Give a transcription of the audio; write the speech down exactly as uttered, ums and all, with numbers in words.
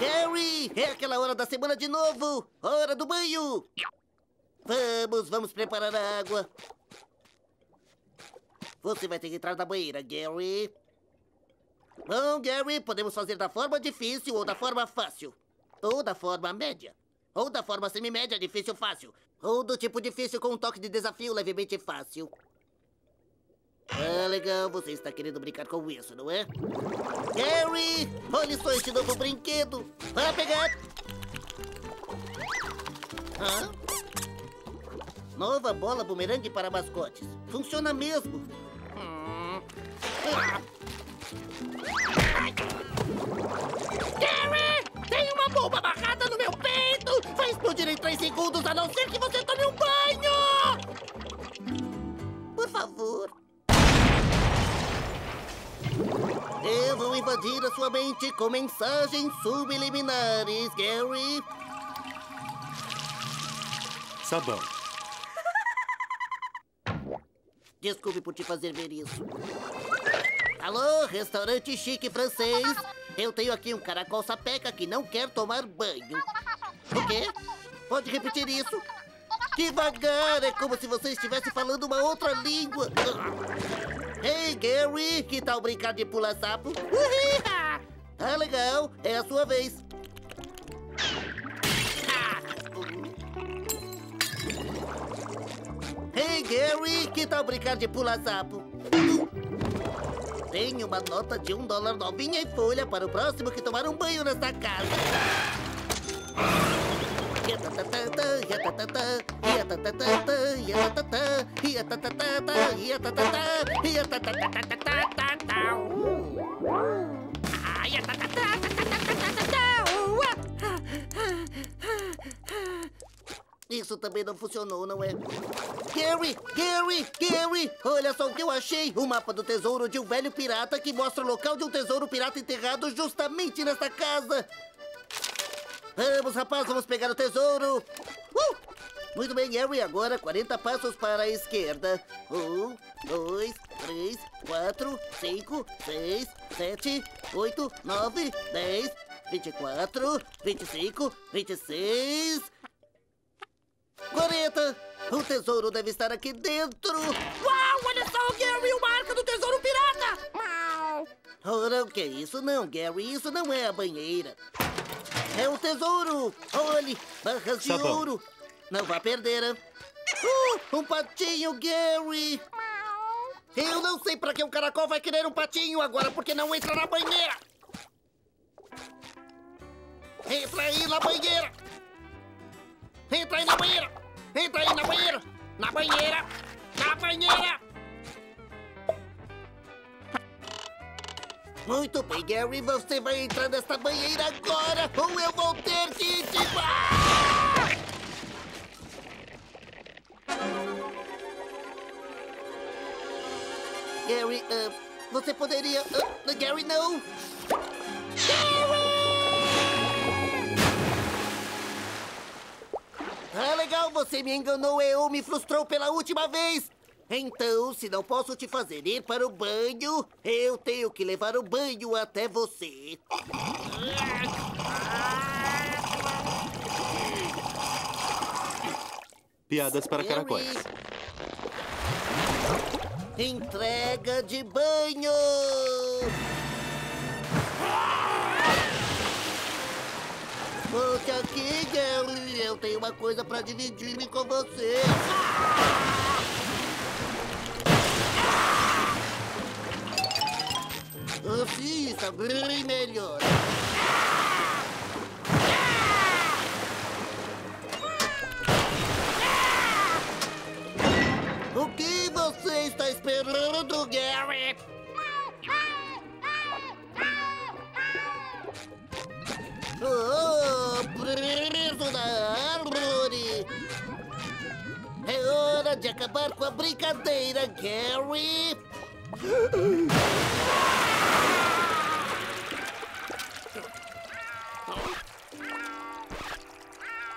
Gary, é aquela hora da semana de novo. Hora do banho. Vamos, vamos preparar a água. Você vai ter que entrar na banheira, Gary. Bom, Gary, podemos fazer da forma difícil ou da forma fácil. Ou da forma média. Ou da forma semi-média, difícil, fácil. Ou do tipo difícil com um toque de desafio levemente fácil. Ah, legal, você está querendo brincar com isso, não é? Gary, olha só este novo brinquedo. Vai pegar. Hã? Nova bola bumerangue para mascotes. Funciona mesmo. Hum. Ah. Gary, tem uma bomba amarrada no meu peito! Vai explodir em três segundos, a não ser que você tome um banho! Por favor. Eu vou invadir a sua mente com mensagens subliminares, Gary. Sabão. Desculpe por te fazer ver isso. Alô, restaurante chique francês. Eu tenho aqui um caracol sapeca que não quer tomar banho. O quê? Pode repetir isso? Devagar, é como se você estivesse falando uma outra língua. Ei, Gary, que tal brincar de pula-sapo? Ah, legal, é a sua vez. Ei, Gary, que tal brincar de pula-sapo? Tenho uma nota de um dólar novinha em folha para o próximo que tomar um banho nesta casa. Isso também não funcionou, não é? Gary, Gary, Gary, olha só o que eu achei. O mapa do tesouro de um velho pirata que mostra o local de um tesouro pirata enterrado justamente nesta casa. Vamos, rapaz, vamos pegar o tesouro. Uh! Muito bem, Gary, agora quarenta passos para a esquerda. Um, dois, três, quatro, cinco, seis, sete, oito, nove, dez, vinte e quatro, vinte e cinco, vinte e seis... quarenta! O tesouro deve estar aqui dentro! Uau, olha só, Gary, uma arca do tesouro pirata! Uau! Ora, o que é isso? Não, Gary, isso não é a banheira. É o tesouro! Olhe, barras de Sabão. ouro! Não vá perder, hein? Uh, um patinho, Gary! Eu não sei pra que um caracol vai querer um patinho agora, porque não entra na banheira! Entra aí na banheira! Entra aí na banheira! Entra aí na banheira! Na banheira! Na banheira! Muito bem, Gary, você vai entrar nessa banheira agora ou eu vou ter que te... Ah! Gary, uh, você poderia... Uh, Gary, não! Gary! Ah, legal, você me enganou e ou me frustrou pela última vez. Então, se não posso te fazer ir para o banho, eu tenho que levar o banho até você. Piadas para caracóis. Entrega de banho! Volte aqui, Gary. Eu tenho uma coisa para dividir-me com você. Assim está bem melhor. O que você está esperando, Gary? Oh, preso na árvore! É hora de acabar com a brincadeira, Gary!